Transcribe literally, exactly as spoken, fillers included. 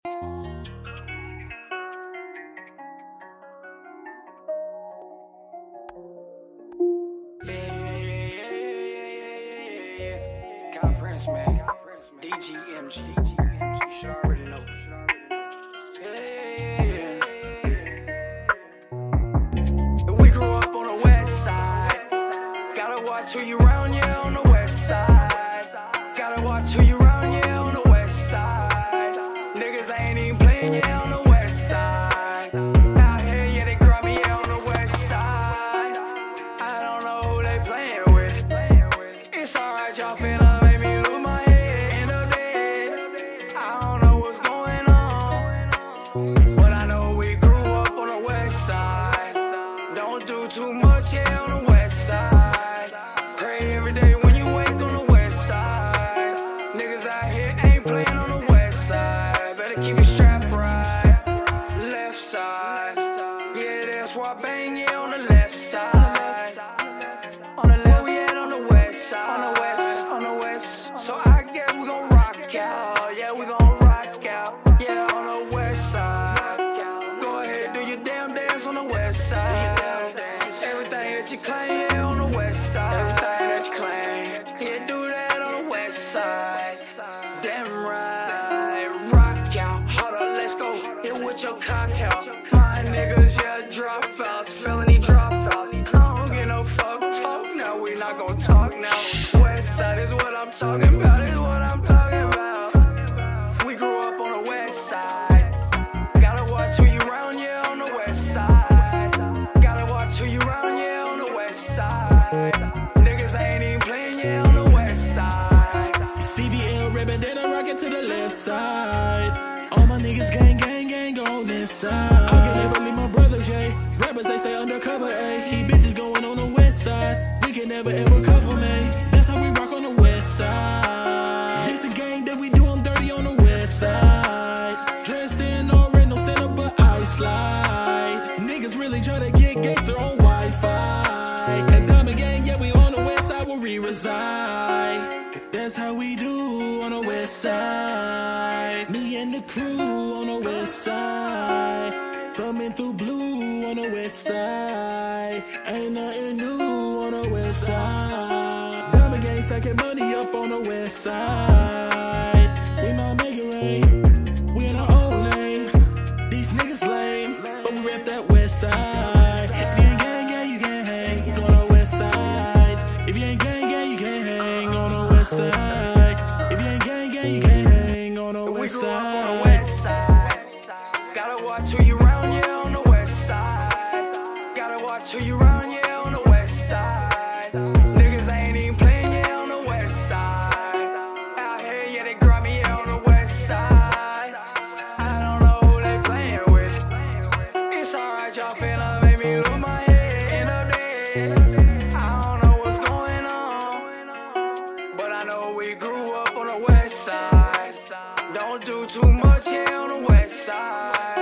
Kyle Prince, man. D G M G. You should already know. Yeah, yeah, yeah. We grew up on the west side. Gotta watch who you round, yeah, on the west side. Gotta watch who you round, yeah, on the west side. Niggas ain't even playing, yeah, on the west side. Out here, yeah, they grab me, yeah, on the west side. I don't know who they playing with. It's alright, y'all finna make me lose my head. End of day, I don't know what's going on, but I know we grew up on the west side. Don't do too much, yeah, on the west side. Pray every day when you wake on the west side. Niggas out here ain't playing on the west side. Better keep your strap right. Left side, yeah, that's why I bang, yeah, on the left side. On the left, we at on the west side. On the west, on the west. So I guess we gon' rock out. Yeah, we gon' rock out. Yeah, on the west side. Go ahead, do your damn dance on the west side. Everything that you claim, yeah, on the west side. Everything that you claim, yeah, do that on the west side. Damn right, rock out. Hold up, let's go. Hit with your cock out. My niggas, yeah, dropouts, felony dropouts. I don't get no fuck talk now. We not gon' talk now. West side is what I'm talking about. Is what I'm talking about. We grew up on the west side. Gotta watch who you round, yeah, on the west side. Gotta watch who you round, yeah, on the west side. Niggas ain't even playing, yeah, on the west side. C V L ribbon, then I rock it to the left side. All my niggas gang, gang, gang on this side. I can never leave my brothers, yeah. Rappers, they stay undercover, ayy. He bitches going on the west side. We can never ever cover, man. That's how we rock on the west side. This a gang that we do, I'm dirty on the west side. Dressed in all red, no stand up, but I slide. Niggas really try to get gangster on Wi-Fi. And Diamond Gang, yeah, we on the west side where we reside. That's how we do on the west side. Me and the crew on the west side. Thumbing through blue on the west side. Ain't nothing new on the west side. Diamond Gang stacking money up on the west side. We might make it rain. We in our own lane. These niggas lame, but we rep that west side. If you ain't gang gang, you can't hang on the west side. If you ain't gang gang, you can't hang on the west side. If you ain't gang gang, you can't hang on the west side. We grew up on the west side. Gotta watch who you round, yeah, on the west side. Gotta watch who you round, yeah, on the west side. Niggas ain't even playing, yeah, on the west side. Out here, yeah, they grab me, yeah, on the west side. I don't know who they playing with. It's alright, y'all finna make me lose my head. End of day, I don't know what's going on, but I know we grew up on the west side. Don't do too much, yeah, on the west side.